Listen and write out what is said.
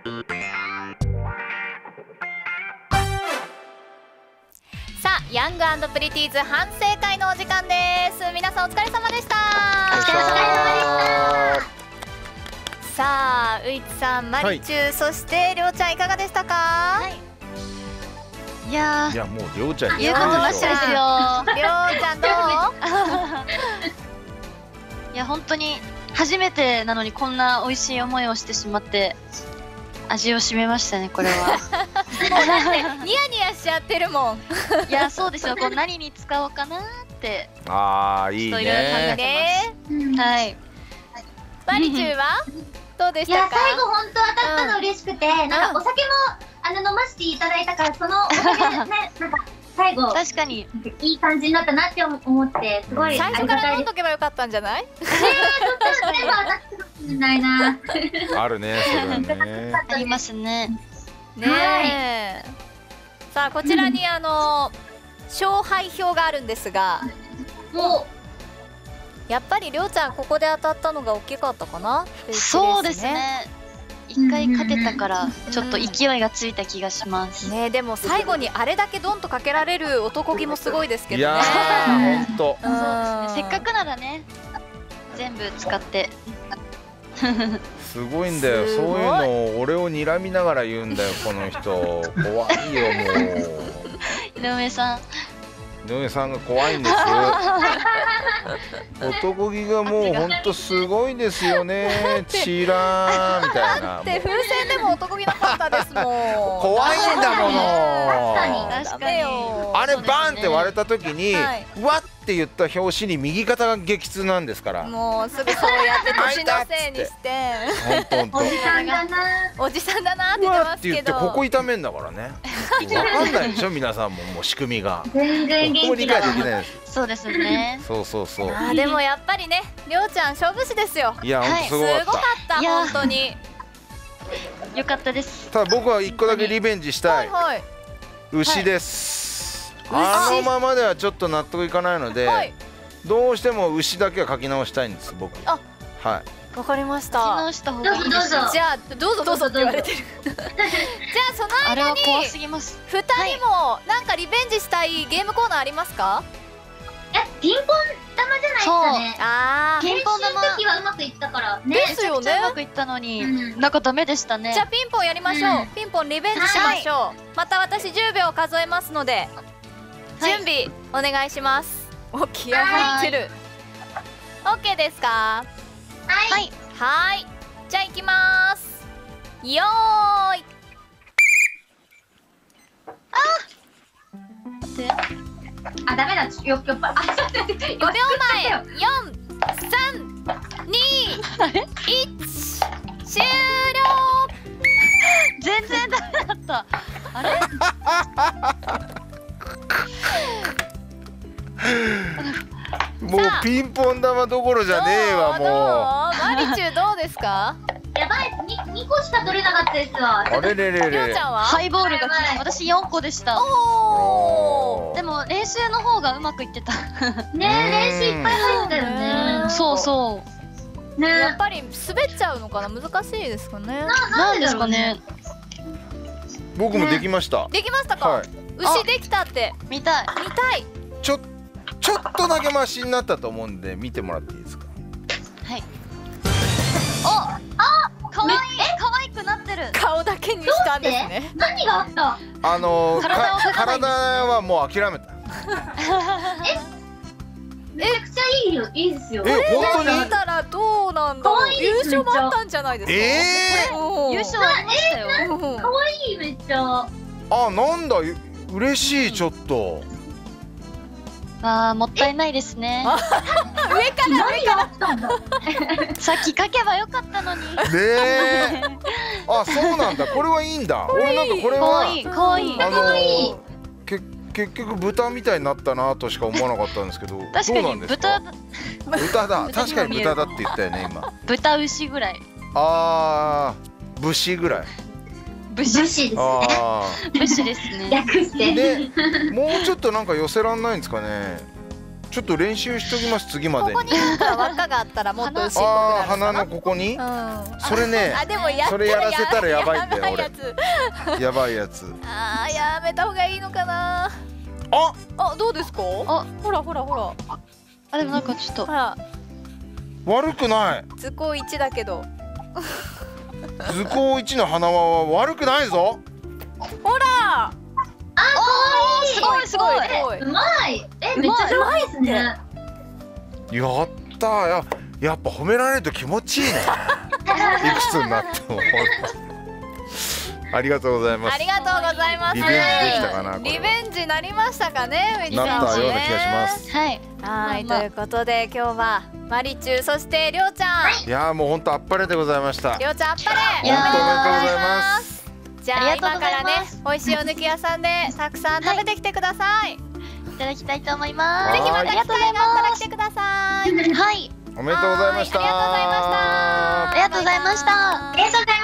さあ、ヤング&プリティーズ反省会のお時間です。皆さんお疲れ様でした。 お疲れ様でした。 さあ、ういちさん、まりちゅう、そしてりょうちゃんいかがでしたか？はい、 いやもうりょうちゃん言うことなしですよ。りょうちゃんどう？ いや本当に初めてなのにこんな美味しい思いをしてしまって味を占めましたね、これは。 ニヤニヤしちゃってるもん。 いやそうですよ、こう何に使おうかなって。 いいね。 はい。 まりちゅうはどうでしたか？ いや最後本当当たったの嬉しくて、なんかお酒も飲ませていただいたから、そのおかげでね、なんか最後確かにいい感じになったなって思って、すごい最初から飲んどけばよかったんじゃない？ そしたら全部当たってたかもしれないな。 あるね、それはね。 ありますね。 ねえ。さあ、こちらに勝敗表があるんですが、やっぱりりょうちゃんここで当たったのが大きかったかな。 そうですね。一回勝てたからちょっと勢いがついた気がしますね。でも最後にあれだけドンとかけられる男気もすごいですけどね。 いやー本当。 せっかくならね、全部使って。 すごいんだよ。そういうのを俺を睨みながら言うんだよ、この人。怖いよもう。 井上さん。 井上さんが怖いんです。男気がもう本当すごいですよね。チラーみたいな。 だって風船でも男気なかったですもん。 怖いんだもの。 確かに。 あれバンって割れた時に、わって言った拍子に右肩が激痛なんですから。 もうすぐそうやって年のせいにして。 本当。 おじさんだな。 おじさんだなって言ってますけど。 って言ってここ痛めんだからね。わかんないでしょ皆さんもう仕組みが。 全然元気だわ。 そうですね。 そう。 でもやっぱりね、りょうちゃん勝負師ですよ。 いや本当すごかった。 すごかった本当に。 よかったです。 ただ僕は一個だけリベンジしたい。牛です。あのままではちょっと納得いかないので、どうしても牛だけは書き直したいんです僕。はい。 わかりました。 書き直した方がいいです。 じゃあどうぞって言われてる。じゃあその間にあれは怖すぎます。 2人もなんかリベンジしたいゲームコーナーありますか？ ピンポン玉じゃないですかね。 ピンポン玉の時はうまくいったからね。 ですよね。 うまくいったのになんかダメでしたね。 じゃあピンポンやりましょう。ピンポンリベンジしましょう。また私10秒数えますので準備お願いします。お、気合入ってる。OK ですか？ はい。 はい。じゃあ行きます。よーい。 待って。 ダメだ。よっぱ。5秒前。4、3、2、1。終了。 全然ダメだった。あれ？ もうピンポン玉どころじゃねえわもう。マリチュどうですか？ やばい、2個しか取れなかったですわ。 あれれれれ。 りょうちゃんは？ ハイボールが私4個でした。でも練習の方がうまくいってた。 ね、練習いっぱい入ったよね。 そう。 ね、やっぱり滑っちゃうのかな、難しいですかね。 なんですかね。 僕もできました。 できましたか？牛できたって見たい。 ちょっとだけマシになったと思うんで見てもらっていいですか？ はい。可愛くなってる。 顔だけにしたんですね。 何があった？ 体はもう諦めた。 めちゃくちゃいいですよ。 本当に？ 見たらどうなんだろう。優勝もあったんじゃないですか？ 優勝ありましたよ。 可愛いめっちゃ。 なんだ嬉しいちょっと。 もったいないですね。 上からさっき書けばよかったのに。ねえ。そうなんだ。これはいいんだ。俺なんかこれは可愛い。 結局豚みたいになったなとしか思わなかったんですけど。 確かに豚だ。確かに豚だって言ったよね今。 豚牛ぐらい。 武士ぐらい。 武士ですね。 武士ですね。 略して。 で、もうちょっとなんか寄せらんないんですかね。 ちょっと練習しときます、次までに。 ここになんか輪っかがあったらもっと牛っぽくなるああ、 かな。 鼻のここに。 それね、それやらせたらやばいんだよ、俺。やばいやつ。 ああ、やめた方がいいのかな。あ、どうですか。ほらほらほら。 あ、でもなんかちょっと。 悪くない。 図工1だけど。 図工1の花輪は悪くないぞ。 ほら。 すごいすごい。 うまい。めっちゃ上手ですね。 やったー。やっぱ褒められると気持ちいいね。いくつになっても。ありがとうございます。 ありがとうございます。 リベンジできたかな。 リベンジなりましたかね。 なったような気がします。 はい、ということで今日はマリチュー、そしてりょうちゃん。 いやもう本当あっぱれでございました。 りょうちゃんあっぱれ。 本当おめでとうございます。 じゃあ今からね、美味しいお抜き屋さんでたくさん食べてきてください。 いただきたいと思います。 ぜひまた機会があったら来てください。 はい。 おめでとうございました。 ありがとうございました。 ありがとうございました。 ありがとうございました。